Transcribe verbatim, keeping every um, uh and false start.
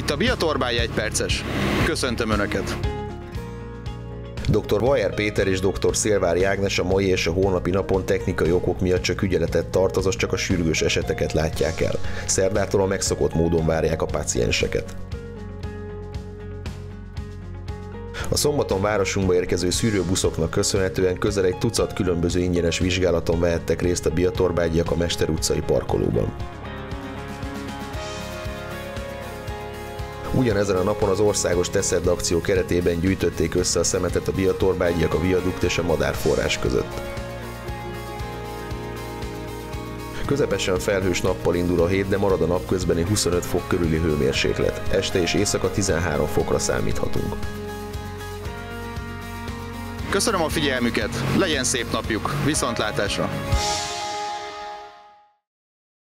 Itt a Biatorbály egy perces. Köszöntöm Önöket! doktor Vajer Péter és doktor Szélvári Ágnes a mai és a holnapi napon technikai okok miatt csak ügyeletet tart, azaz csak a sürgős eseteket látják el. Szerdától a megszokott módon várják a pácienseket. A szombaton városunkba érkező szűrőbuszoknak köszönhetően közel egy tucat különböző ingyenes vizsgálaton vehettek részt a biatorbágyiak a Mester utcai parkolóban. Ugyanezen a napon az országos Teszed akció keretében gyűjtötték össze a szemetet a biatorbágyiak a viadukt és a madárforrás között. Közepesen felhős nappal indul a hét, de marad a napközbeni huszonöt fok körüli hőmérséklet. Este és éjszaka tizenhárom fokra számíthatunk. Köszönöm a figyelmüket, legyen szép napjuk, viszontlátásra!